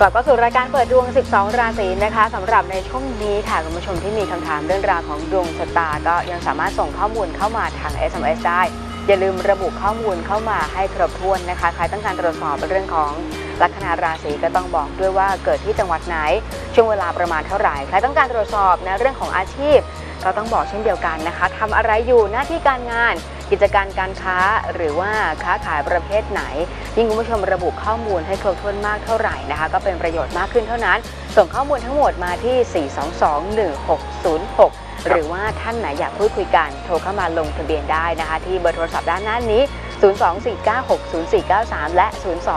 กลับเข้าสู่รายการเปิดดวง 12 ราศีนะคะสำหรับในช่วงนี้ค่ะคุณผู้ชมที่มีคำถามเรื่องราวของดวงชะตาก็ยังสามารถส่งข้อมูลเข้ามาทาง SMS ได้อย่าลืมระบุข้อมูลเข้ามาให้ครบถ้วนนะคะใครต้องการตรวจสอบเรื่องของลัคนาราศีก็ต้องบอกด้วยว่าเกิดที่จังหวัดไหนช่วงเวลาประมาณเท่าไหร่ใครต้องการตรวจสอบนะเรื่องของอาชีพก็ต้องบอกเช่นเดียวกันนะคะทำอะไรอยู่หน้าที่การงานกิจการการค้าหรือว่าค้าขายประเภทไหนยิ่งคุณผู้ชมระบุข้อมูลให้ครบถ้วนมากเท่าไหร่นะคะก็เป็นประโยชน์มากขึ้นเท่านั้นส่งข้อมูลทั้งหมดมาที่ 4221606 หรือว่าท่านไหนอยากพูดคุยกันโทรเข้ามาลงทะเบียนได้นะคะที่เบอร์โทรศัพท์ด้านหน้านี้ 024960493 และ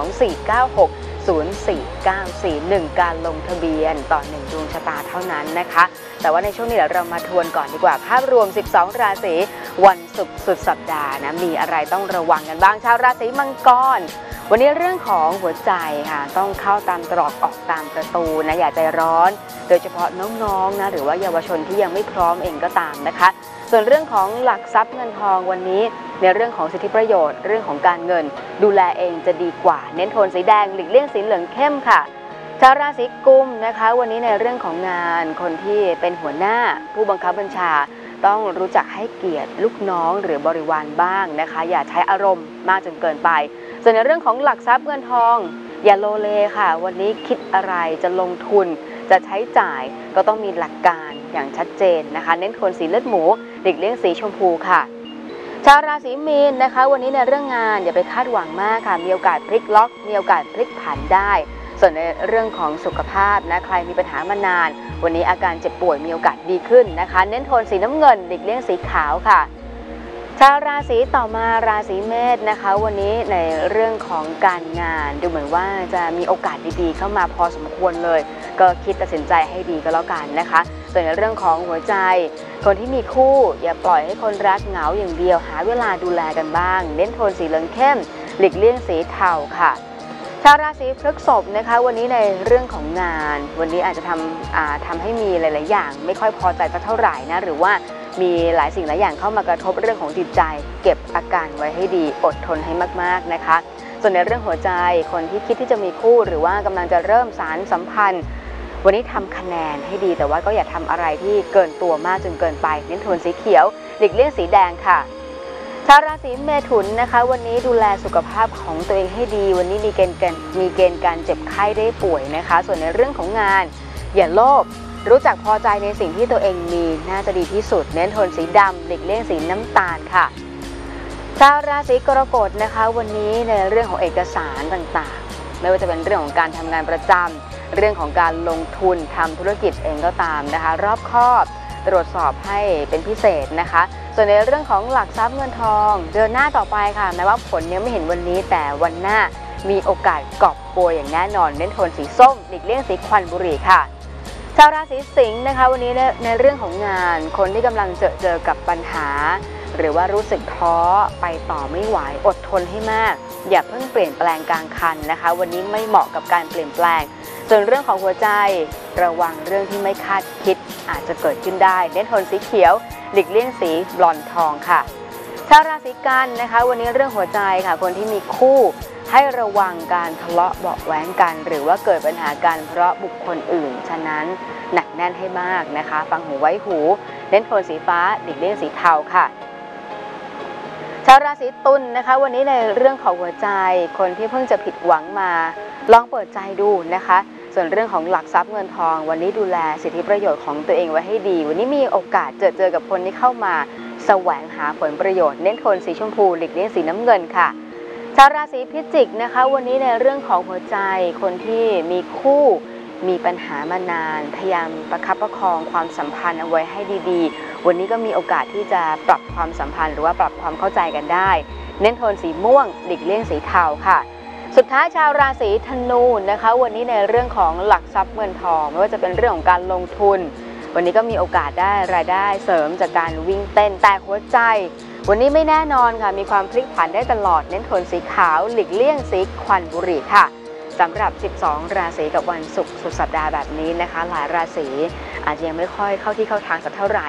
024960494 การลงทะเบียนต่อ1ดวงชะตาเท่านั้นนะคะแต่ว่าในช่วงนี้เดี๋ยวเรามาทวนก่อนดีกว่าภาพรวม12ราศีวันศุกร์สุดสัปดาห์นะมีอะไรต้องระวังกันบ้างชาวราศีมังกรวันนี้เรื่องของหัวใจค่ะต้องเข้าตามตรอกออกตามประตูนะอย่าใจร้อนโดยเฉพาะน้องๆนะหรือว่าเยาวชนที่ยังไม่พร้อมเองก็ตามนะคะส่วนเรื่องของหลักทรัพย์เงินทองวันนี้ในเรื่องของสิทธิประโยชน์เรื่องของการเงินดูแลเองจะดีกว่าเน้นโทนสีแดงหลีกเลี่ยงสีเหลืองเข้มค่ะชาวราศีกุมนะคะวันนี้ในเรื่องของงานคนที่เป็นหัวหน้าผู้บังคับบัญชาต้องรู้จักให้เกียรติลูกน้องหรือบริวารบ้างนะคะอย่าใช้อารมณ์มากจนเกินไปส่วนในเรื่องของหลักทรัพย์เงินทองอย่าโลเลค่ะวันนี้คิดอะไรจะลงทุนจะใช้จ่ายก็ต้องมีหลักการอย่างชัดเจนนะคะเน้นโทนสีเลือดหมูหลีกเลี่ยงสีชมพูค่ะชาวราศีมีนนะคะวันนี้ในเรื่องงานอย่าไปคาดหวังมากค่ะมีโอกาสพลิกล็อกมีโอกาสพลิกผันได้ส่วนในเรื่องของสุขภาพนะใครมีปัญหามานานวันนี้อาการเจ็บป่วยมีโอกาสดีขึ้นนะคะเน้นโทนสีน้ำเงินหลีกเลี่ยงสีขาวค่ะชาวราศีต่อมาราศีเมษนะคะวันนี้ในเรื่องของการงานดูเหมือนว่าจะมีโอกาสดีๆเข้ามาพอสมควรเลยก็คิดตัดสินใจให้ดีก็แล้วกันนะคะส่วนในเรื่องของหัวใจคนที่มีคู่อย่าปล่อยให้คนรักเหงาอย่างเดียวหาเวลาดูแลกันบ้างเน้นโทนสีเหลืองเข้มหลีกเลี่ยงสีเทาค่ะชาวราศีพฤษภนะคะวันนี้ในเรื่องของงานวันนี้อาจจะทำให้มีหลายๆอย่างไม่ค่อยพอใจสักเท่าไหร่นะหรือว่ามีหลายสิ่งหลายอย่างเข้ามากระทบเรื่องของจิตใจเก็บอาการไว้ให้ดีอดทนให้มากๆนะคะส่วนในเรื่องหัวใจคนที่คิดที่จะมีคู่หรือว่ากำลังจะเริ่มสานสัมพันธ์วันนี้ทำคะแนนให้ดีแต่ว่าก็อย่าทำอะไรที่เกินตัวมากจนเกินไปเน้นโทนสีเขียวหลีกเลี่ยงสีแดงค่ะชาวราศีเมถุนนะคะวันนี้ดูแลสุขภาพของตัวเองให้ดีวันนี้มีเกณฑ์การเจ็บไข้ได้ป่วยนะคะส่วนในเรื่องของงานอย่าโลภรู้จักพอใจในสิ่งที่ตัวเองมีน่าจะดีที่สุดเน้นโทนสีดำหลีกเลี่ยงสีน้ำตาลค่ะชาวราศีกรกฎนะคะวันนี้ในเรื่องของเอกสารต่างๆไม่ว่าจะเป็นเรื่องของการทำงานประจำเรื่องของการลงทุนทำธุรกิจเองก็ตามนะคะรอบคอบตรวจสอบให้เป็นพิเศษนะคะส่วนในเรื่องของหลักทรัพย์เงินทองเดินหน้าต่อไปค่ะแม้ว่าผลยังไม่เห็นวันนี้แต่วันหน้ามีโอกาสกอบโกยอย่างแน่นอนเน้นโทนสีส้มหลีกเลี่ยงสีควันบุหรี่ค่ะชาวราศีสิงห์นะคะวันนี้ในเรื่องของงานคนที่กำลังเจอกับปัญหาหรือว่ารู้สึกท้อไปต่อไม่ไหวอดทนให้มากอย่าเพิ่งเปลี่ยนแปลงกลางคันนะคะวันนี้ไม่เหมาะกับการเปลี่ยนแปลงส่วนเรื่องของหัวใจระวังเรื่องที่ไม่คาดคิดอาจจะเกิดขึ้นได้เน้นโทนสีเขียวหลีกเลี่ยงสีบลอนด์ทองค่ะชาวราศีกันนะคะวันนี้เรื่องหัวใจค่ะคนที่มีคู่ให้ระวังการทะเลาะเบาะแว้งกันหรือว่าเกิดปัญหากันเพราะบุคคลอื่นฉะนั้นหนักแน่นให้มากนะคะฟังหูไว้หูเน้นโทนสีฟ้าหลีกเลี่ยงสีเทาค่ะชาวราศีตุลนะคะวันนี้ในเรื่องของหัวใจคนที่เพิ่งจะผิดหวังมาลองเปิดใจดูนะคะส่วนเรื่องของหลักทรัพย์เงินทองวันนี้ดูแลสิทธิประโยชน์ของตัวเองไว้ให้ดีวันนี้มีโอกาสเจอกับคนที่เข้ามาแสวงหาผลประโยชน์เน้นโทนสีชมพูหลีกเลี่ยงสีน้ำเงินค่ะชาวราศีพิจิกนะคะวันนี้ในเรื่องของหัวใจคนที่มีคู่มีปัญหามานานพยายามประคับประคองความสัมพันธ์เอาไว้ให้ดีๆวันนี้ก็มีโอกาสที่จะปรับความสัมพันธ์หรือว่าปรับความเข้าใจกันได้เน้นโทนสีม่วงหลีกเลี่ยงสีเทาค่ะสุดท้ายชาวราศีธนูนะคะวันนี้ในเรื่องของหลักทรัพย์เงินทองไม่ว่าจะเป็นเรื่องของการลงทุนวันนี้ก็มีโอกาสได้รายได้เสริมจากการวิ่งเต้นแต่หัวใจวันนี้ไม่แน่นอนค่ะมีความพลิกผันได้ตลอดเน้นโทนสีขาวหลีกเลี่ยงสีควันบุหรี่ค่ะสำหรับ12ราศีกับวันศุกร์สุดสัปดาห์แบบนี้นะคะหลายราศีอาจจะยังไม่ค่อยเข้าที่เข้าทางสักเท่าไหร่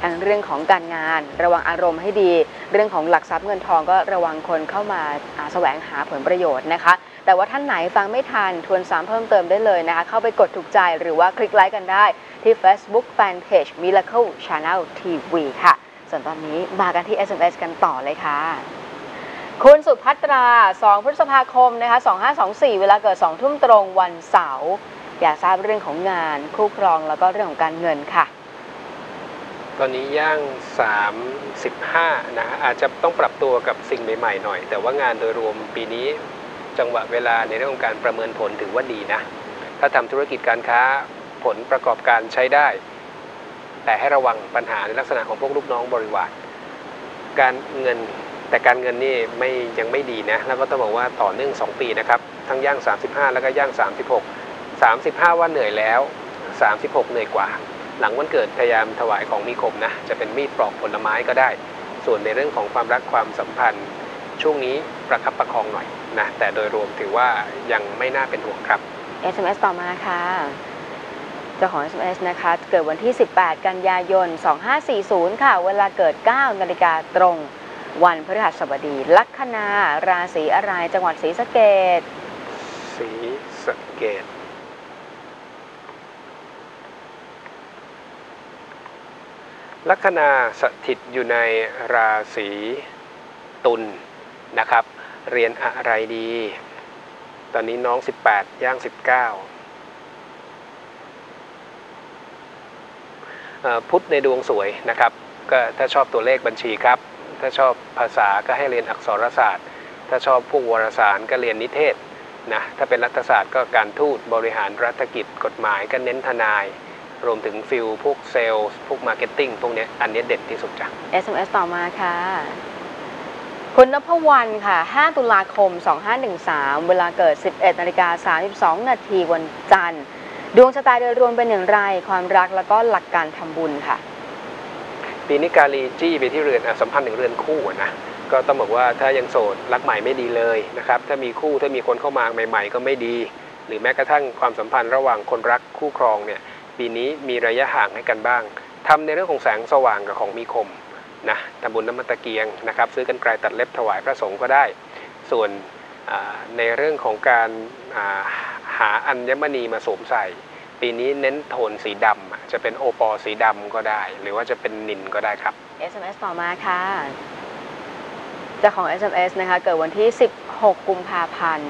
ทั้งเรื่องของการงานระวังอารมณ์ให้ดีเรื่องของหลักทรัพย์เงินทองก็ระวังคนเข้ามาแสวงหาผลประโยชน์นะคะแต่ว่าท่านไหนฟังไม่ทันทวนซ้ำเพิ่มเติมได้เลยนะคะเข้าไปกดถูกใจหรือว่าคลิกไลค์กันได้ที่ Facebook Fanpage Miracle Channel TV ค่ะส่วนตอนนี้มากันที่ SMS กันต่อเลยค่ะคุณสุภัตรา2 พฤษภาคมนะคะ2524เวลาเกิด 2 ทุ่มตรงวันเสาร์อยากทราบเรื่องของงานคู่ครองแล้วก็เรื่องของการเงินค่ะตอนนี้ย่าง35นะอาจจะต้องปรับตัวกับสิ่งใหม่ๆหน่อยแต่ว่างานโดยรวมปีนี้จังหวะเวลาในเรื่องของการประเมินผลถือว่าดีนะถ้าทำธุรกิจการค้าผลประกอบการใช้ได้แต่ให้ระวังปัญหาในลักษณะของพวกลูกน้องบริวารการเงินแต่การเงินนี่ยังไม่ดีนะแล้วก็ต้องบอกว่าต่อเนื่อง2 ปีนะครับทั้งย่าง35แล้วก็ย่าง35ว่าเหนื่อยแล้ว36เหนื่อยกว่าหลังวันเกิดพยายามถวายของมีคมนะจะเป็นมีดปลอกผลไม้ก็ได้ส่วนในเรื่องของความรักความสัมพันธ์ช่วงนี้ประคับประคองหน่อยนะแต่โดยรวมถือว่ายังไม่น่าเป็นห่วงครับ SMS ต่อมาค่ะเจ้าของ SMS นะคะเกิดวันที่18กันยายน2540ค่ะเวลาเกิด 9 นาฬิกาตรงวันพฤหัสบดีลัคนาราศีอะไรจังหวัดศรีสะเกษลัคนาสถิตอยู่ในราศีตุลนะครับเรียนอะไรดีตอนนี้น้อง18ย่าง19พุธในดวงสวยนะครับก็ถ้าชอบตัวเลขบัญชีครับถ้าชอบภาษาก็ให้เรียนอักษรศาสตร์ถ้าชอบพวกวารสารก็เรียนนิเทศนะถ้าเป็นรัฐศาสตร์ก็การทูตบริหารรัฐกิจกฎหมายก็เน้นทนายรวมถึงฟิลพวกเซลล์พวกมาร์เก็ตติ้งพวกนี้อันนี้เด่นที่สุดจ้ะ SMS ต่อมาค่ะคุณณพวรรณค่ะ5 ตุลาคม 2513เวลาเกิด 11 นาฬิกา 32 นาทีวันจันทร์ดวงชะตาโดยรวมเป็นอย่างไรความรักแล้วก็หลักการทำบุญค่ะปีนี้กาลีจี้ไปที่เรือนสัมพันธ์ถึงเรือนคู่นะก็ต้องบอกว่าถ้ายังโสดรักใหม่ไม่ดีเลยนะครับถ้ามีคู่ถ้ามีคนเข้ามาใหม่ๆก็ไม่ดีหรือแม้กระทั่งความสัมพันธ์ระหว่างคนรักคู่ครองเนี่ยปีนี้มีระยะห่างให้กันบ้างทำในเรื่องของแสงสว่างกับของมีคมนะทำบุญน้ำมันตะเกียงนะครับซื้อกันไกลตัดเล็บถวายพระสงฆ์ก็ได้ส่วนในเรื่องของการหาอัญมณีมาสวมใส่ปีนี้เน้นโทนสีดำจะเป็นโอปอสีดำก็ได้หรือว่าจะเป็นนิลก็ได้ครับ SMS ต่อมาค่ะเจ้าของ SMS นะคะเกิดวันที่16 กุมภาพันธ์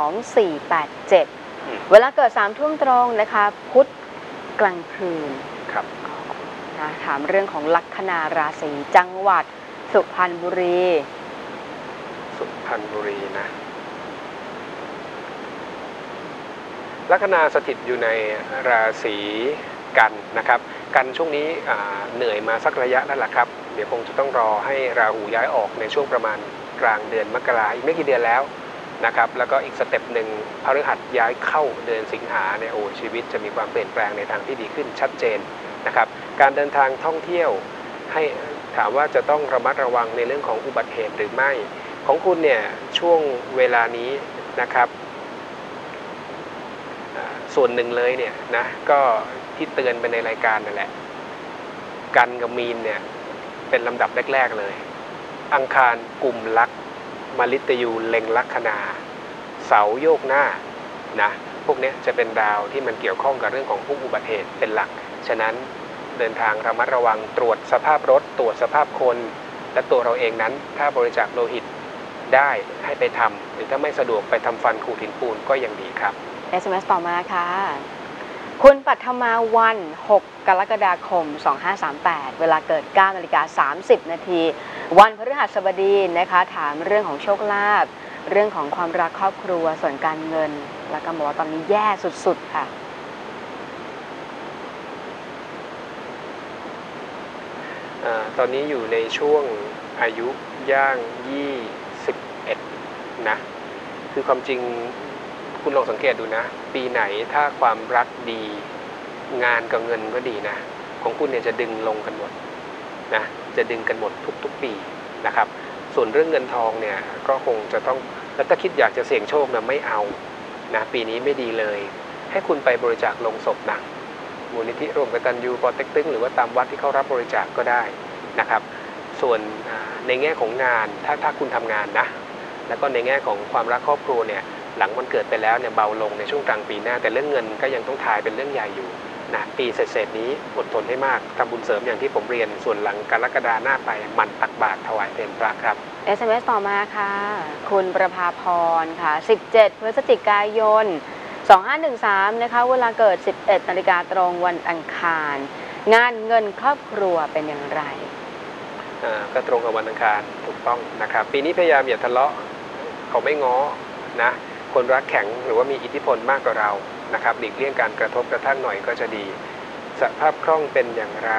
2487เวลาเกิด 3 ทุ่มตรงนะคะพุธกลางคืนครับนะถามเรื่องของลัคนาราศีจังหวัดสุพรรณบุรีนะลัคนาสถิตอยู่ในราศีกันนะครับกันช่วงนี้เหนื่อยมาสักระยะแล้วล่ะครับเดี๋ยวคงจะต้องรอให้ราหูย้ายออกในช่วงประมาณกลางเดือนมกราอีกไม่กี่เดือนแล้วนะครับแล้วก็อีกสเต็ปหนึ่งพฤหัสย้ายเข้าเดือนสิงหาเนี่ยชีวิตจะมีความเปลี่ยนแปลงในทางที่ดีขึ้นชัดเจนนะครับการเดินทางท่องเที่ยวให้ถามว่าจะต้องระมัดระวังในเรื่องของอุบัติเหตุหรือไม่ของคุณเนี่ยช่วงเวลานี้นะครับส่วนหนึ่งเลยเนี่ยนะก็ที่เตือนไปในรายการนั่นแหละกันกับมีนเนี่ยเป็นลำดับแรกๆเลยอังคารกุมลักมฤตยูเล็งลัคนาเสาโยกหน้านะพวกนี้จะเป็นดาวที่มันเกี่ยวข้องกับเรื่องของพวกอุบัติเหตุเป็นหลักฉะนั้นเดินทางระมัดระวังตรวจสภาพรถตรวจสภาพคนและตัวเราเองนั้นถ้าบริจาคโลหิตได้ให้ไปทำหรือถ้าไม่สะดวกไปทำฟันขูดหินปูนก็ยังดีครับ SMS ต่อมาค่ะคุณปัทมาวัน6 กรกฎาคม 2538เวลาเกิด 9 นาฬิกา 30 นาทีวันพฤหัสบดีนะคะถามเรื่องของโชคลาภเรื่องของความรักครอบครัวส่วนการเงินแล้วก็บอกว่าตอนนี้แย่สุดๆค่ะตอนนี้อยู่ในช่วงอายุย่าง21นะคือความจริงคุณลองสังเกตดูนะปีไหนถ้าความรักดีงานกับเงินก็ดีนะของคุณเนี่ยจะดึงลงกันหมดนะจะดึงกันหมดทุกปีนะครับส่วนเรื่องเงินทองเนี่ยก็คงจะต้องแล้วถ้าคิดอยากจะเสี่ยงโชคนะไม่เอานะปีนี้ไม่ดีเลยให้คุณไปบริจาคลงศพนะมูลนิธิร่วมกตัญญูปอเต็กตึงหรือว่าตามวัดที่เขารับบริจาคก็ได้นะครับส่วนในแง่ของงานถ้าคุณทำงานนะแล้วก็ในแง่ของความรักครอบครัวเนี่ยหลังวันเกิดไปแล้วเนี่ยเบาลงในช่วงกลางปีหน้าแต่เรื่องเงินก็ยังต้องทายเป็นเรื่องใหญ่อยู่นะปีเศษนี้อดทนให้มากทำบุญเสริมอย่างที่ผมเรียนส่วนหลังกรกฎาหน้าไปมันตักบาตรถวายเพลพระครับ SMS ต่อมาค่ะ คุณประภาพรค่ะ17พฤศจิกายน2513นะคะเวลาเกิด 11 นาฬิกาตรงวันอังคาร งานเงินครอบครัวเป็นอย่างไรก็ตรงกับวันอังคารถูกต้องนะครับปีนี้พยายามอย่าทะเลาะเขาไม่ง้อนะคนรักแข็งหรือว่ามีอิทธิพลมากกว่าเรานะครับหลีกเลี่ยงการกระทบกระทั่งหน่อยก็จะดีสภาพคล่องเป็นอย่างไร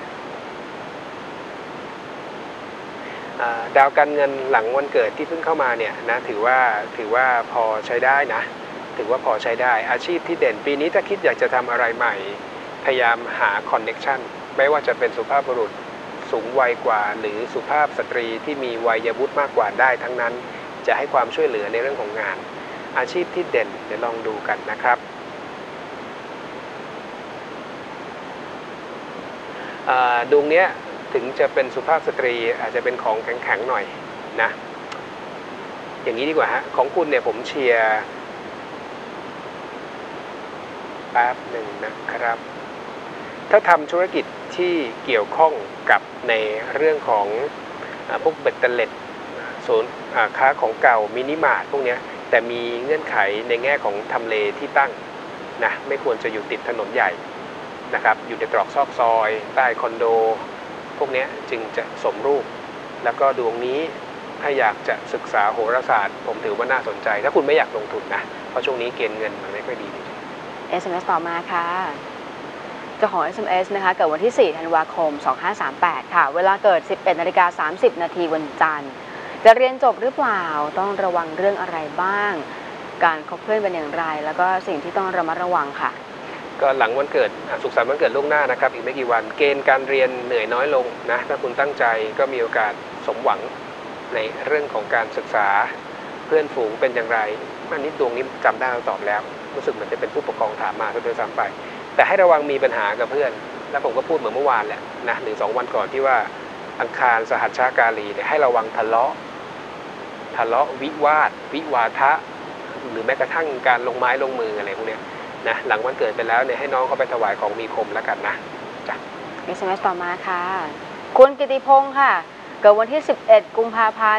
ดาวการเงินหลังวันเกิดที่เพิ่งเข้ามาเนี่ยนะถือว่าพอใช้ได้นะถือว่าพอใช้ได้อาชีพที่เด่นปีนี้ถ้าคิดอยากจะทำอะไรใหม่พยายามหาคอนเน็กชันไม่ว่าจะเป็นสุภาพบุรุษสูงวัยกว่าหรือสุภาพสตรีที่มีวัยวุฒิมากกว่าได้ทั้งนั้นจะให้ความช่วยเหลือในเรื่องของงานอาชีพที่เด่นเดี๋ยวลองดูกันนะครับดวงเนี้ยถึงจะเป็นสุภาพสตรีอาจจะเป็นของแข็งๆหน่อยนะอย่างนี้ดีกว่าฮะของคุณเนี่ยผมเชียร์แป๊บหนึ่งนะครับถ้าทำธุรกิจที่เกี่ยวข้องกับในเรื่องของพวกเบ็ดเตล็ดศูนย์ค้าของเก่ามินิมาร์ทพวกนี้แต่มีเงื่อนไขในแง่ของทำเลที่ตั้งนะไม่ควรจะอยู่ติดถนนใหญ่นะครับอยู่ในตรอกซอกซอยใต้คอนโดพวกนี้จึงจะสมรูปแล้วก็ดวงนี้ถ้าอยากจะศึกษาโหราศาสตร์ผมถือว่าน่าสนใจถ้าคุณไม่อยากลงทุนนะเพราะช่วงนี้เกณฑ์เงินมันไม่ค่อยดี SMS ต่อมาค่ะเจ้าของ SMS นะคะเกิดวันที่ 4 ธันวาคม 2538 ค่ะเวลาเกิด 11 นาฬิกา 30 นาทีวันจันทร์จะเรียนจบหรือเปล่าต้องระวังเรื่องอะไรบ้างการคบเพื่อนเป็นอย่างไรแล้วก็สิ่งที่ต้องระมัดระวังค่ะก็หลังวันเกิดสุขสันต์วันเกิดล่วงหน้านะครับอีกไม่กี่วันเกณฑ์การเรียนเหนื่อยน้อยลงนะถ้าคุณตั้งใจก็มีโอกาสสมหวังในเรื่องของการศึกษาเพื่อนฝูงเป็นอย่างไรอันนี้ดวงนี้จำได้เราตอบแล้วรู้สึกเหมือนจะเป็นผู้ปกครองถามมาด้วยซ้ำไปแต่ให้ระวังมีปัญหากับเพื่อนแล้วผมก็พูดเหมือนเมื่อวานแหละนะหรือ2 วันก่อนที่ว่าอังคารสหัชชากาลีเนี่ยให้ระวังทะเลาะวิวาทวิวาทะหรือแม้กระทั่งการลงไม้ลงมืออะไรพวกนี้นะหลังวันเกิดไปแล้วเนี่ยให้น้องเขาไปถวายของมีคมแล้วกันนะจ้ะ SMS ต่อมาค่ะคุณกิติพงศ์ค่ะเกิดวันที่ 11 กุมภาพันธ์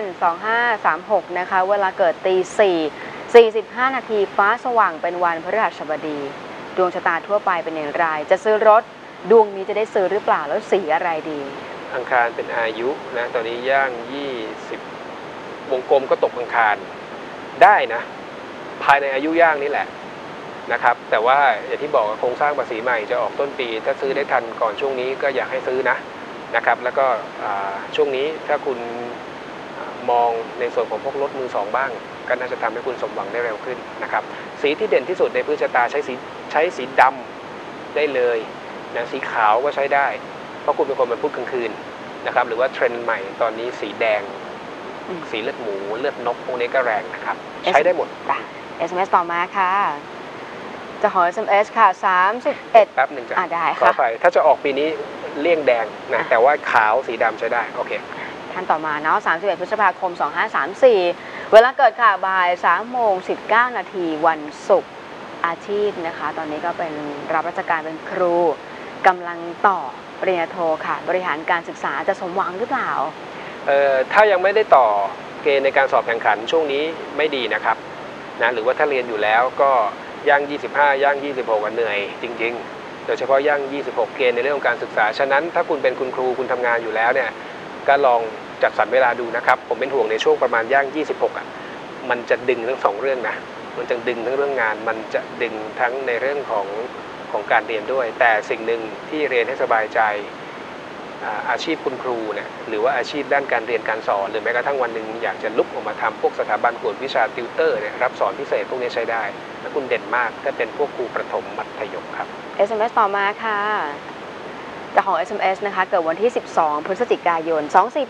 2536 นะคะเวลาเกิดตี 4:45 นาทีฟ้าสว่างเป็นวันพฤหัสบดีดวงชะตาทั่วไปเป็นอย่างไรจะซื้อรถดวงนี้จะได้ซื้อหรือเปล่าแล้วสีอะไรดีอังคารเป็นอายุนะตอนนี้ย่าง20วงกลมก็ตกอังคารได้นะภายในอายุย่างนี่แหละนะครับแต่ว่าอย่างที่บอกโครงสร้างภาษีใหม่จะออกต้นปีถ้าซื้อได้ทันก่อนช่วงนี้ก็อยากให้ซื้อนะครับแล้วก็ช่วงนี้ถ้าคุณมองในส่วนของพวกรถมือสองบ้างก็น่าจะทำให้คุณสมหวังได้เร็วขึ้นนะครับสีที่เด่นที่สุดในพื้นชะตาใช้สีดำได้เลยนะสีขาวก็ใช้ได้เพราะคุณเป็นคนมันพูดกลางคืนนะครับหรือว่าเทรนด์ใหม่ตอนนี้สีแดงสีเลือดหมูเลือดนกพวกนี้ก็แรงนะครับใช้ได้หมด SMS ต่อมาค่ะจะขอ SMS ค่ะ31 แป๊บหนึ่งจ้ะได้ค่ะขอไปถ้าจะออกปีนี้เลี่ยงแดงนะแต่ว่าขาวสีดำใช้ได้โอเคท่านต่อมาเนาะ31 พฤษภาคม 2534 เวลาเกิดค่ะบ่าย 3:19 นาทีวันศุกร์อาชีพนะคะตอนนี้ก็เป็นรับราชการเป็นครูกำลังต่อปริญญาโทค่ะบริหารการศึกษาจะสมหวังหรือเปล่าถ้ายังไม่ได้ต่อเกณฑ์ในการสอบแข่งขันช่วงนี้ไม่ดีนะครับนะหรือว่าถ้าเรียนอยู่แล้วก็ย่าง25ย่าง26กันเหนื่อยจริงๆโดยเฉพาะย่าง26เกณฑ์ในเรื่องของการศึกษาฉะนั้นถ้าคุณเป็นคุณครูคุณทำงานอยู่แล้วเนี่ยก็ลองจัดสรรเวลาดูนะครับผมเป็นห่วงในช่วงประมาณย่าง26มันจะดึงทั้ง2เรื่องนะมันจะดึงทั้งเรื่องงานมันจะดึงทั้งในเรื่องของการเรียนด้วยแต่สิ่งหนึ่งที่เรียนให้สบายใจอาชีพคุณครูเนี่ยหรือว่าอาชีพด้านการเรียนการสอนหรือแม้กระทั่งวันหนึ่งอยากจะลุกออกมาทำพวกสถาบันกวดวิชาติวเตอร์เนี่ยรับสอนพิเศษพวกนี้ใช้ได้และคุณเด่นมากถ้าเป็นพวกครูประถมมัธยมครับ SMS ต่อมาค่ะจากของ SMS นะคะเกิดวันที่ 12 พฤศจิกายน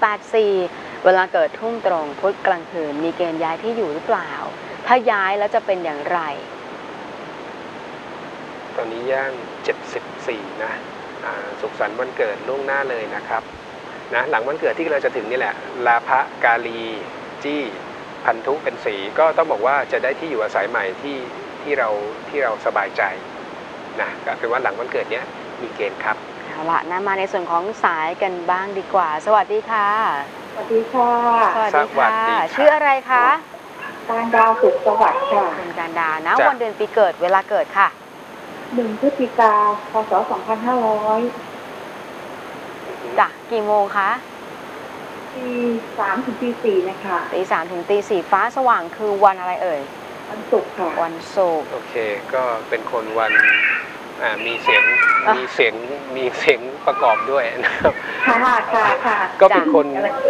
2484 เวลาเกิดทุ่มตรงพุธกลางคืนมีเกณฑ์ย้ายที่อยู่หรือเปล่าถ้าย้ายแล้วจะเป็นอย่างไรตอนอนนี้ย่าง74นะสุขสันต์วันเกิดล่วงหน้าเลยนะครับนะหลังวันเกิดที่กำลังจะถึงนี่แหละลาภะกาลีจี้พันธุเป็นสีก็ต้องบอกว่าจะได้ที่อยู่อาศัยใหม่ที่เราสบายใจนะก็เป็นว่าหลังวันเกิดเนี้ยมีเกณฑ์ครับเอาละนะมาในส่วนของสายกันบ้างดีกว่าสวัสดีค่ะสวัสดีค่ะสวัสดีค่ะชื่ออะไรคะการดาวสุขสวัสดิ์ค่ะคุณการดานะวันเดือนปีเกิดเวลาเกิดค่ะ 1 พฤศจิกาพศ 2500 จ้ะกี่โมงคะตี 3 ถึงตี 4นะคะตี 3 ถึงตี 4ฟ้าสว่างคือวันอะไรเอ่ยวันศุกร์ค่ะวันศุกร์โอเคก็เป็นคนวันมีเสียงประกอบด้วยนะครับค่ะก็เป็นคน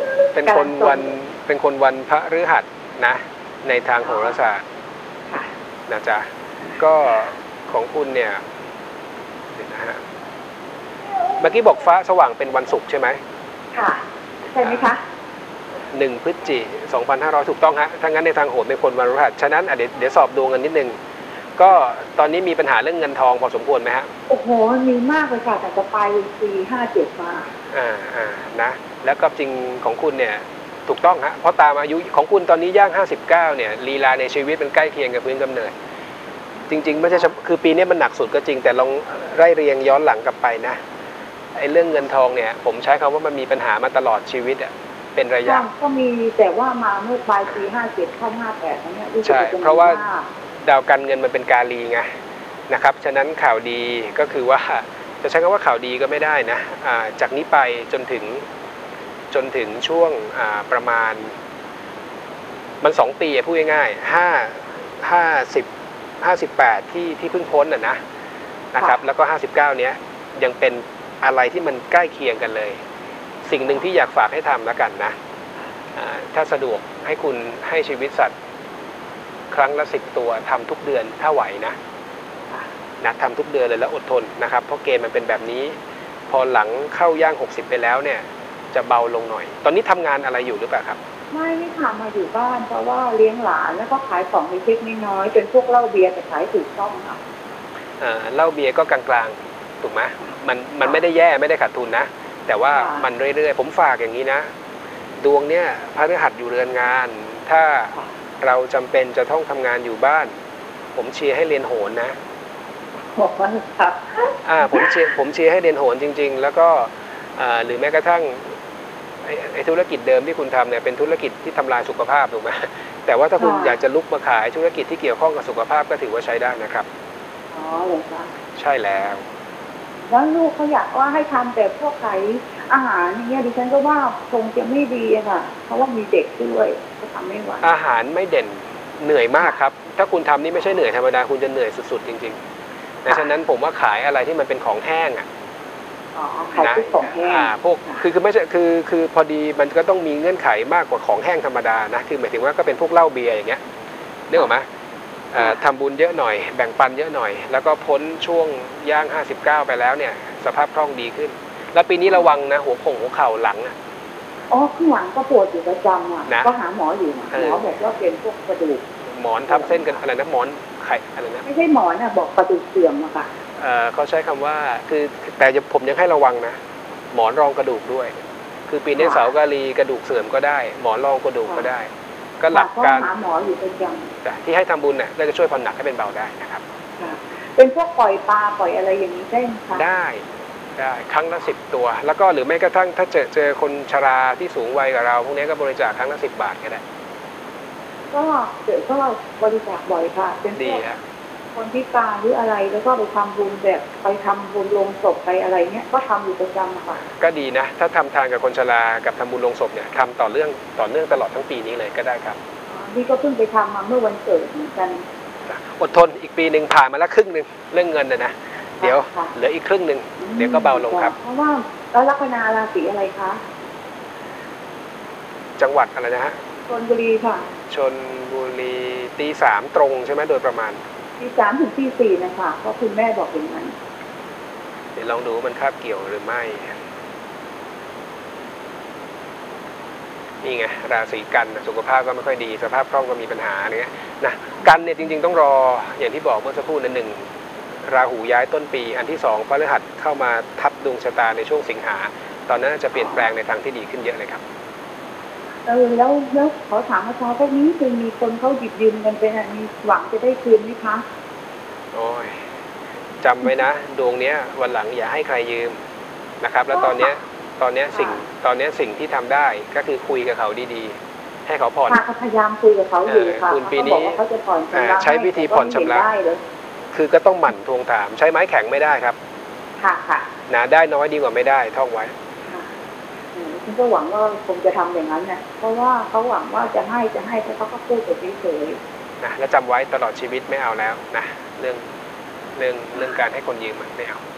วันพฤหัสนะในทางโหราศาสตร์นะจ๊ะก็ของคุณเนี่ยนะฮะเมื่อกี้บอกฟ้าสว่างเป็นวันศุกร์ใช่ไหมค่ะใช่ไหมคะ 1 พฤศจิกายน 2500ถูกต้องฮะถ้างั้นในทางโหราเป็นคนวันพฤหัสฉะนั้นเดี๋ยวสอบดวงกันนิดนึงก็ตอนนี้มีปัญหาเรื่องเงินทองพอสมควรไหมฮะโอ้โหมีมากเลยค่ะแต่จะไปปี57มานะแล้วก็จริงของคุณเนี่ยถูกต้องฮะเพราะตามอายุของคุณตอนนี้ย่าง59เนี่ยลีลาในชีวิตมันใกล้เคียงกับพื้นกำเนิดจริงๆไม่ใช่คือปีนี้มันหนักสุดก็จริงแต่ลองไล่เรียงย้อนหลังกลับไปนะไอ้เรื่องเงินทองเนี่ยผมใช้คำว่ามันมีปัญหามาตลอดชีวิตอ่ะเป็นระยะก็มีแต่ว่ามาเมื่อปลายปี57เข้า58เนี่ยใช่เพราะว่าดาวการเงินมันเป็นกาลีไงนะครับฉะนั้นข่าวดีก็คือว่าจะใช้คำว่าข่าวดีก็ไม่ได้นะจากนี้ไปจนถึงช่วงประมาณมัน2 ปีพูดง่ายๆ58ที่เพิ่งพ้นนะครับแล้วก็59เนี้ยยังเป็นอะไรที่มันใกล้เคียงกันเลยสิ่งหนึ่งที่อยากฝากให้ทำแล้วกันนะถ้าสะดวกให้คุณให้ชีวิตสัตว์ครั้งละ10 ตัวทำทุกเดือนถ้าไหวนะทำทุกเดือนเลยแล้วอดทนนะครับเพราะเกณฑ์มันเป็นแบบนี้พอหลังเข้าย่าง60ไปแล้วเนี่ยจะเบาลงหน่อยตอนนี้ทำงานอะไรอยู่หรือเปล่าครับไม่ทำมาอยู่บ้านเพราะว่าเลี้ยงหลานแล้วก็ขายของเล็กๆน้อยๆเป็นพวกเหล้าเบียร์แต่ขายถูกต้องค่ะเหล้าเบียร์ก็กลางๆถูกไหมมันไม่ได้แย่ไม่ได้ขาดทุนนะแต่ว่ามันเรื่อยๆผมฝากอย่างนี้นะดวงเนี่ยพฤหัสอยู่เรือนงานถ้าเราจำเป็นจะต้องทำงานอยู่บ้านผมเชียร์ให้เรียนโหรนะผมเชียร์ให้เรียนโหรจริงๆแล้วก็หรือแม้กระทั่งไอ้ธุรกิจเดิมที่คุณทำเนี่ยเป็นธุรกิจที่ทำลายสุขภาพถูกไหมแต่ว่าถ้าคุณอยากจะลุกมาขายธุรกิจที่เกี่ยวข้องกับสุขภาพก็ถือว่าใช้ได้นะครับอ๋อเหรอคะใช่แล้วลูกเขาอยากว่าให้ทำแต่พวกขายอาหารอย่างเงี้ยดิฉันก็ว่าคงจะไม่ดีค่ะเพราะว่ามีเด็กด้วยก็ทำไม่ไหวอาหารไม่เด่นเหนื่อยมากครับถ้าคุณทำนี่ไม่ใช่เหนื่อยธรรมดาคุณจะเหนื่อยสุดๆจริงๆดังนั้นผมว่าขายอะไรที่มันเป็นของแห้งขายของแห้งพวกคือไม่ใช่คือพอดีมันก็ต้องมีเงื่อนไขมากกว่าของแห้งธรรมดานะคือหมายถึงว่าก็เป็นพวกเหล้าเบียร์อย่างเงี้ยนึกออกไหมทำบุญเยอะหน่อยแบ่งปันเยอะหน่อยแล้วก็พ้นช่วงย่าง59ไปแล้วเนี่ยสภาพคล่องดีขึ้นแล้วปีนี้ระวังนะหัวเข่าหลังข้างหลังก็ปวดอยู่ประจำก็หาหมออยู่หมอบอกว่าเป็นพวกกระดูกหมอนทับเส้นกันอะไรนะหมอนไข่อะไรนะไม่ใช่หมอนบอกกระดูกเสื่อมอะค่ะเขาใช้คำว่าคือแต่ผมยังให้ระวังนะหมอนรองกระดูกด้วยคือปีนี้เสากะลีกระดูกเสื่อมก็ได้หมอนรองกระดูกก็ได้ก็หลักการหาหมออยู่ประจำที่ให้ทำบุญเนี่ยก็จะช่วยผ่อนหนักให้เป็นเบาได้นะครับเป็นพวกปล่อยปลาปล่อยอะไรอย่างนี้ได้ไหมคะได้ครั้งละ10 ตัวแล้วก็หรือไม่กระทั่งถ้าเจอคนชราที่สูงวัยกับเราพวกนี้ก็บริจาคครั้งละ10 บาทก็ได้ก็บริจาคบ่อยค่ะเป็นพวกคนพิการหรืออะไรแล้วก็ไปทำบุญแบบไปทำบุญลงศพไปอะไรเนี้ยก็ทำอยู่ประจำค่ะก็ดีนะถ้าทำทานกับคนชรากับทำบุญลงศพเนี่ยทำต่อเนื่องตลอดทั้งปีนี้เลยก็ได้ครับนี่ก็เพิ่งไปทำมาเมื่อวันเกิดเหมือนกันอดทนอีกปีนึงผ่านมาแล้วครึ่งนึงเรื่องเงินนะเดี๋ยวเหลืออีกครึ่งนึงเดี๋ยวก็เบาลงครับเพราะว่าแล้วลัคนาราศีอะไรคะจังหวัดอะไรนะฮะชลบุรีค่ะชลบุรีตี 3ตรงใช่ไหมโดยประมาณตี 3 ถึงตี 4นะคะเพราะคุณแม่บอกอย่างนั้นเดี๋ยวลองดูมันคาบเกี่ยวหรือไม่นี่ไงราศีกันสุขภาพก็ไม่ค่อยดีสภาพคล่องก็มีปัญหาเนี้ยนะกันเนี่ยจริงๆต้องรออย่างที่บอกเมื่อสักครู่นั้นราหูย้ายต้นปีอันที่2พฤหัสเข้ามาทับดวงชะตาในช่วงสิงหาตอนนั้นจะเปลี่ยนแปลงในทางที่ดีขึ้นเยอะเลยครับแล้วเขาถามอาจารย์พวกนี้คือมีคนเขาหยิบยืมกันเป็นมีหวังจะได้คืนไหมคะโอ้ยจำไว้นะดวงเนี้ยวันหลังอย่าให้ใครยืมนะครับแล้วตอนเนี้ยสิ่งที่ทำได้ก็คือคุยกับเขาดีๆให้เขาผ่อนพยายามคุยกับเขาอยู่ค่ะคุณปีนี้เขาจะผ่อนชำระใช้วิธีผ่อนชำระคือก็ต้องหมั่นทวงถามใช้ไม้แข็งไม่ได้ครับค่ะนะได้น้อยดีกว่าไม่ได้ท่องไว้ฉันก็หวังว่าคงจะทำอย่างนั้นนะเพราะว่าเขาหวังว่าจะให้แต่เขาก็พูดแบบเฉยๆนะแล้วจำไว้ตลอดชีวิตไม่เอาแล้วนะเรื่องการให้คนยืมไม่เอา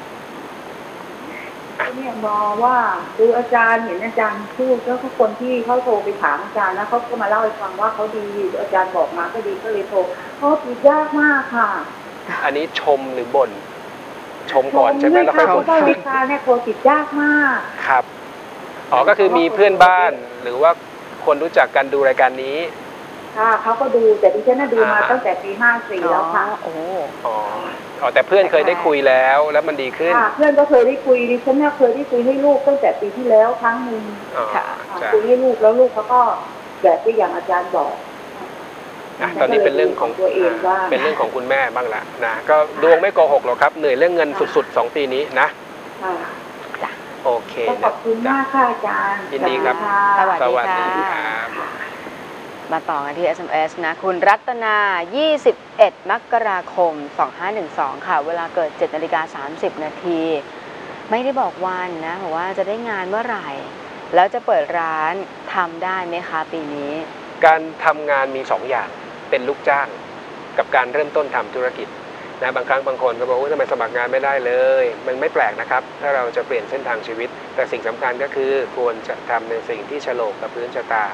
เนี่ยมองว่าดูอาจารย์เห็นอาจารย์พูดแล้วก็คนที่เขาโทรไปถามอาจารย์แล้วเขาก็มาเล่าให้ฟังว่าเขาดีอาจารย์บอกมาก็ดีก็เลยโทรเขาติดยากมากค่ะอันนี้ชมหรือบ่นชมก่อนใช่ไหมแล้วค่อยบ่นวิชาเนี่ยโทรติดยากมากครับอ๋อก็คือมีเพื่อนบ้านหรือว่าคนรู้จักกันดูรายการนี้ค่ะเขาก็ดูแต่ดิฉันดูมาตั้งแต่ปี54แล้วค่ะอ๋อแต่เพื่อนเคยได้คุยแล้วมันดีขึ้นเพื่อนก็เคยได้คุยดิฉันเนี่ยเคยได้คุยให้ลูกตั้งแต่ปีที่แล้วครั้งนึงคุยให้ลูกแล้วลูกเขาก็แบบที่อย่างอาจารย์บอกตอนนี้เป็นเรื่องของตัวเองว่าเป็นเรื่องของคุณแม่บ้างละนะก็ดวงไม่โกหกหรอกครับเหนื่อยเรื่องเงินสุดๆ2ปีนี้นะโอเคขอบคุณมากค่ะอาจารย์ยินดีครับสวัสดีครับมาต่อกันที่ SMS นะคุณรัตนา21มกราคม2512ค่ะเวลาเกิด 7:30 นาทีไม่ได้บอกวันนะบอกว่าจะได้งานเมื่อไหร่แล้วจะเปิดร้านทำได้ไหมคะปีนี้การทำงานมี2อย่างเป็นลูกจ้างกับการเริ่มต้นทำธุรกิจนะบางครั้งบางคนก็บอกว่าทำไมสมัครงานไม่ได้เลยมันไม่แปลกนะครับถ้าเราจะเปลี่ยนเส้นทางชีวิตแต่สิ่งสำคัญก็คือควรจะทำในสิ่งที่ฉลกกับพื้นชะตา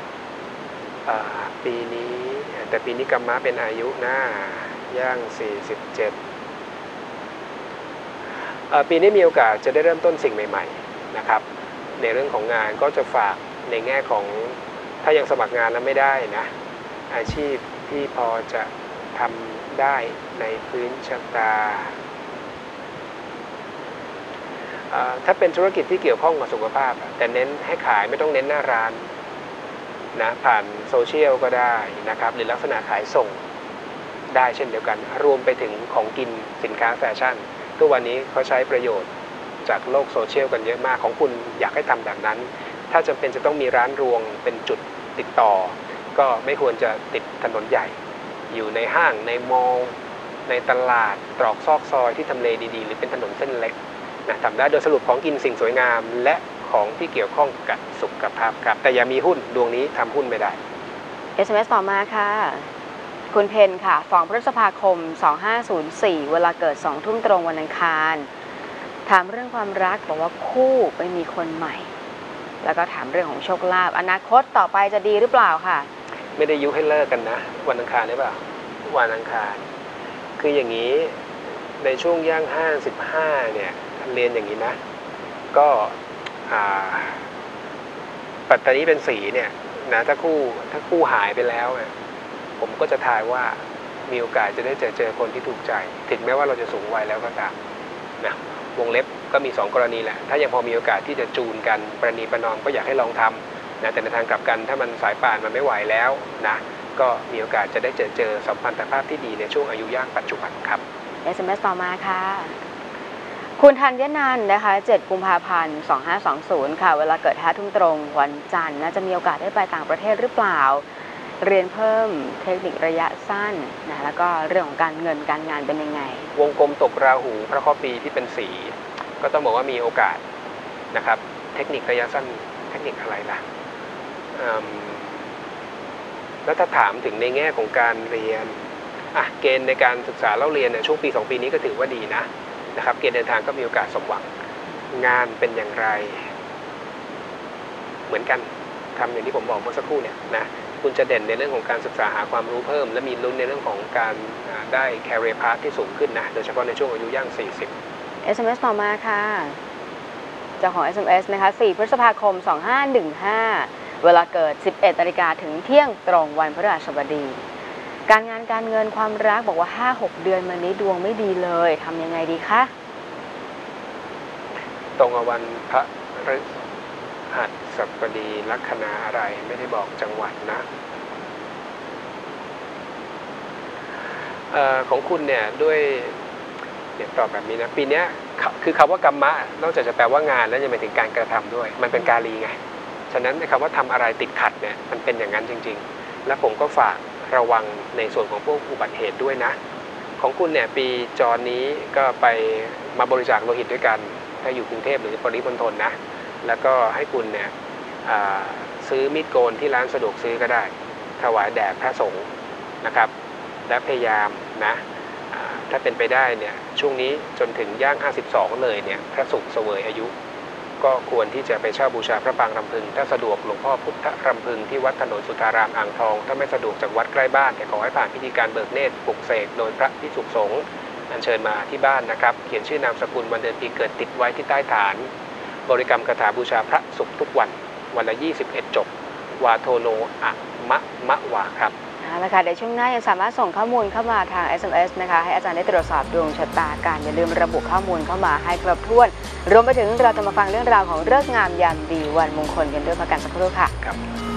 ปีนี้แต่ปีนี้กรรมะเป็นอายุนะย่าง47ปีนี้มีโอกาสจะได้เริ่มต้นสิ่งใหม่ๆนะครับในเรื่องของงานก็จะฝากในแง่ของถ้ายังสมัครงานแล้วไม่ได้นะอาชีพที่พอจะทำได้ในพื้นชะตาถ้าเป็นธุรกิจที่เกี่ยวข้องกับสุขภาพแต่เน้นให้ขายไม่ต้องเน้นหน้าร้านนะผ่านโซเชียลก็ได้นะครับหรือลักษณะขายส่งได้เช่นเดียวกันรวมไปถึงของกินสินค้าแฟชั่นทุกวันนี้เขาใช้ประโยชน์จากโลกโซเชียลกันเยอะมากของคุณอยากให้ทำแบบนั้นถ้าจำเป็นจะต้องมีร้านรวงเป็นจุดติดต่อก็ไม่ควรจะติดถนนใหญ่อยู่ในห้างในมอลล์ในตลาดตรอกซอกซอยที่ทำเลดีๆหรือเป็นถนนเส้นเล็กนะทำได้โดยสรุปของกินสิ่งสวยงามและของที่เกี่ยวข้องกับสุขภาพครับแต่อย่ามีหุ้นดวงนี้ทำหุ้นไม่ได้ SMS ต่อมาค่ะคุณเพนค่ะ2 พฤษภาคม 2504เวลาเกิด 2 ทุ่มตรงวันอังคารถามเรื่องความรักบอกว่าคู่ไปมีคนใหม่แล้วก็ถามเรื่องของโชคลาภอนาคตต่อไปจะดีหรือเปล่าค่ะไม่ได้ยุให้เลิกกันนะวันอังคารได้เปล่าวันอังคารคืออย่างนี้ในช่วงย่าง55เนี่ยเรียนอย่างนี้นะก็ปัตตานีเป็นสีเนี่ยนะถ้าคู่หายไปแล้วผมก็จะทายว่ามีโอกาสจะได้เจอคนที่ถูกใจถึงแม้ว่าเราจะสูงวัยแล้วก็ตามนะวงเล็บก็มี2กรณีแหละถ้ายังพอมีโอกาสที่จะจูนกันประนีประนอมก็อยากให้ลองทำนะแต่ในทางกลับกันถ้ามันสายป่านมันไม่ไหวแล้วนะก็มีโอกาสจะได้เจอสัมพันธภาพที่ดีในช่วงอายุย่างปัจจุบันครับ SMS ต่อมาค่ะคุณธัญนันท์นะคะ7 กุมภาพันธ์ 2520ค่ะเวลาเกิด5 ทุ่มตรงวันจันทร์น่าจะมีโอกาสได้ไปต่างประเทศหรือเปล่าเรียนเพิ่มเทคนิคระยะสั้นนะแล้วก็เรื่องของการเงินการงานเป็นยังไงวงกลมตกราหูพระเคราะห์ปีที่เป็นสีก็ต้องบอกว่ามีโอกาสนะครับเทคนิคระยะสั้นเทคนิคอะไรล่ะแล้วถ้าถามถึงในแง่ของการเรียนเกณฑ์ในการศึกษาเล่าเรียนในช่วงปี2ปีนี้ก็ถือว่าดีนะครับเกณฑ์เดินทางก็มีโอกาสสมหวังงานเป็นอย่างไรเหมือนกันทำอย่างที่ผมบอกเมื่อสักครู่เนี่ยนะคุณจะเด่นในเรื่องของการศึกษาหาความรู้เพิ่มและมีลุ้นในเรื่องของการได้ career path ที่สูงขึ้นนะโดยเฉพาะในช่วงอายุย่าง40 SMS ต่อมาค่ะเจ้าของ SMS นะคะ4 พฤษภาคม 2515เวลาเกิด 11 นาฬิกาถึงเที่ยงตรงวันพฤหัสบดีการงานการเงินความรักบอกว่า 5-6 เดือนมานี้ดวงไม่ดีเลยทำยังไงดีคะตรงกับวันพระฤหัสบดีลัคนาอะไรไม่ได้บอกจังหวัดนะของคุณเนี่ยด้วยตอบแบบนี้นะปีนี้คือคำว่ากรรมะนอกจากจะแปลว่างานแล้วยังหมายถึงการกระทำด้วยมันเป็นกาลีไงฉะนั้นคำว่าทำอะไรติดขัดเนี่ยมันเป็นอย่างนั้นจริงๆและผมก็ฝากระวังในส่วนของพวกอุบัติเหตุด้วยนะของคุณเนี่ยปีจรนี้ก็ไปมาบริจาคโลหิตด้วยกันถ้าอยู่กรุงเทพหรือปริมณฑลนะแล้วก็ให้คุณเนี่ยซื้อมีดโกนที่ร้านสะดวกซื้อก็ได้ถวายแด่พระสงฆ์นะครับและพยายามนะถ้าเป็นไปได้เนี่ยช่วงนี้จนถึงย่าง52เลยเนี่ยพระศุกร์เสวยอายุก็ควรที่จะไปเช่าบูชาพระปางรำพึงถ้าสะดวกหลวงพ่อพุทธรำพึงที่วัดถนนสุทธารามอ่างทองถ้าไม่สะดวกจากวัดใกล้บ้านขอให้ผ่านพิธีการเบิกเนตรปลุกเสกโดยพระภิกษุสงฆ์อัญเชิญมาที่บ้านนะครับเขียนชื่อนามสกุลวันเดือนปีเกิดติดไว้ที่ใต้ฐานบริกรรมคาถาบูชาพระศุกร์ทุกวันวันละ21จบวาโทโนอะมะวาครับเอาละค่ะเดี๋ยวช่วงหน้ายังสามารถส่งข้อมูลเข้ามาทาง SMS นะคะให้อาจารย์ได้ตรวจสอบดวงชะตากันอย่าลืมระบุข้อมูลเข้ามาให้ครบถ้วนรวมไปถึงเราจะมาฟังเรื่องราวของฤกษ์งามยามดีวันมงคลกันด้วยพักกันสักครู่ค่ะ